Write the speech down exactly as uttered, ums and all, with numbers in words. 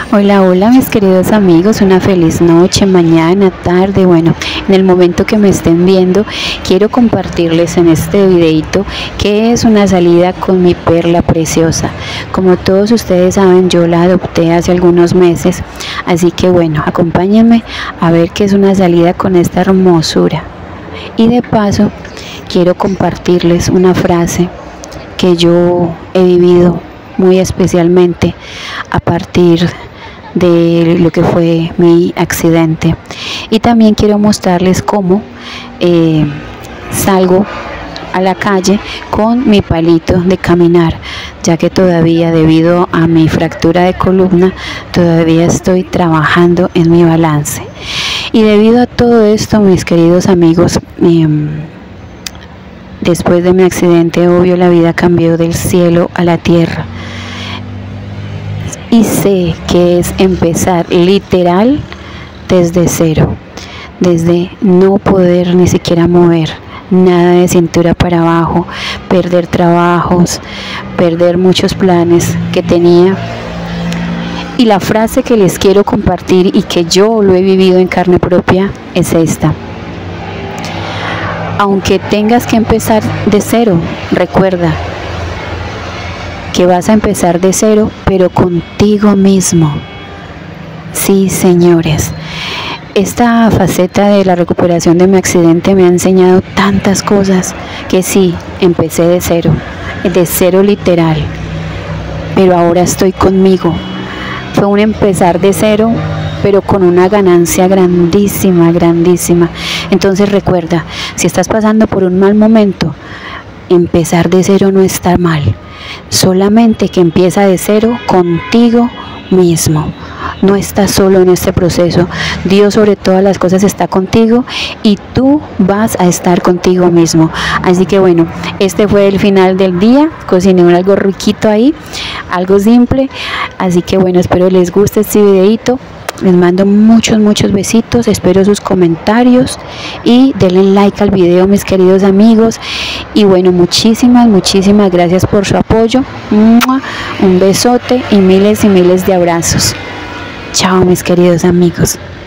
Hola, hola mis queridos amigos, una feliz noche, mañana, tarde, bueno, en el momento que me estén viendo, quiero compartirles en este videito qué es una salida con mi perla preciosa. Como todos ustedes saben, yo la adopté hace algunos meses, así que bueno, acompáñenme a ver qué es una salida con esta hermosura. Y de paso, quiero compartirles una frase que yo he vivido muy especialmente a partir de lo que fue mi accidente, y también quiero mostrarles cómo eh, salgo a la calle con mi palito de caminar, ya que todavía, debido a mi fractura de columna, todavía estoy trabajando en mi balance. Y debido a todo esto, mis queridos amigos, eh, después de mi accidente, obvio, la vida cambió del cielo a la tierra. Y sé que es empezar literal desde cero, desde no poder ni siquiera mover nada de cintura para abajo, perder trabajos, perder muchos planes que tenía. Y la frase que les quiero compartir y que yo lo he vivido en carne propia es esta: aunque tengas que empezar de cero, recuerda que vas a empezar de cero, pero contigo mismo. Sí, señores, esta faceta de la recuperación de mi accidente me ha enseñado tantas cosas, que sí, empecé de cero, de cero literal, pero ahora estoy conmigo. Fue un empezar de cero, pero con una ganancia grandísima, grandísima. Entonces recuerda, si estás pasando por un mal momento, empezar de cero no está mal, solamente que empieza de cero contigo mismo. No estás solo en este proceso. Dios sobre todas las cosas está contigo y tú vas a estar contigo mismo. Así que bueno, este fue el final del día. Cociné algo riquito ahí, algo simple. Así que bueno, espero les guste este videito. Les mando muchos, muchos besitos, espero sus comentarios y denle like al video, mis queridos amigos. Y bueno, muchísimas, muchísimas gracias por su apoyo. Un besote y miles y miles de abrazos. Chao, mis queridos amigos.